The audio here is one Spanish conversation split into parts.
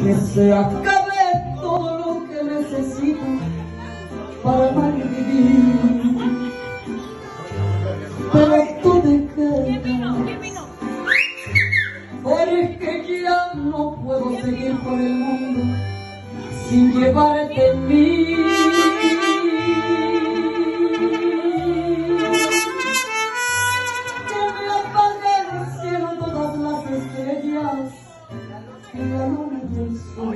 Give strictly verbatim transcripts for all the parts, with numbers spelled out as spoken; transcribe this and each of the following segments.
que se acabe todo lo que necesito para amar y vivir. Pero tú te quedas, porque ya no puedo seguir por el mundo sin llevarte en mí. Que me apague el cielo todas las estrellas, la luna y el sol.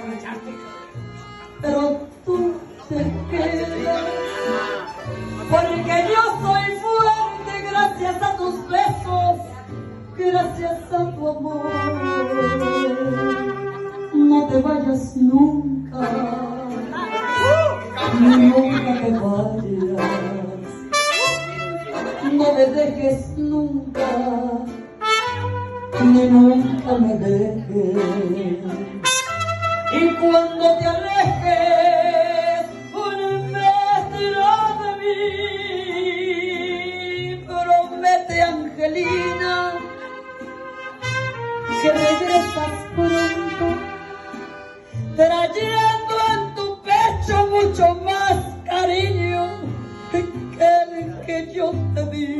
Pero tú te quedas, porque yo soy fuerte gracias a tus besos, gracias a tu amor. No te vayas nunca, nunca te vayas, no me dejes nunca, ni nunca me dejes. Y cuando te alejes, un metro de mí, promete, Angelina, que regresas pronto, trayendo en tu pecho mucho más cariño que el que yo te di.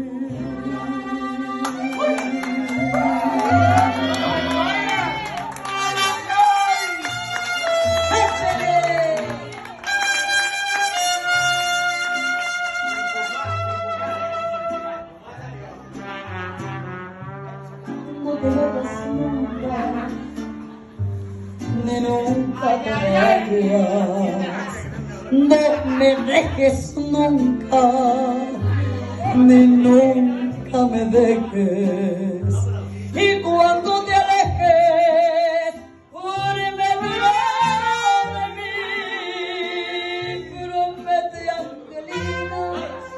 No te vayas nunca, ni nunca te vayas, no me dejes nunca, ni nunca me dejes. Y cuando te alejes, ponme de mí, promete, Angelina,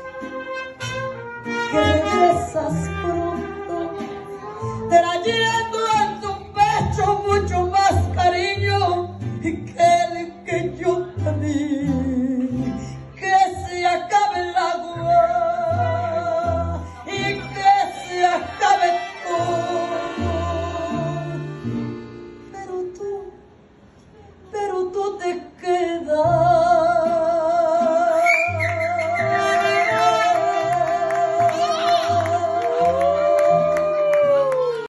que regresas pronto, trayendo en tu pecho mucho más cariño que el que yo te di. Que se acabe el agua y que se acabe todo. Pero tú, pero tú te quedas.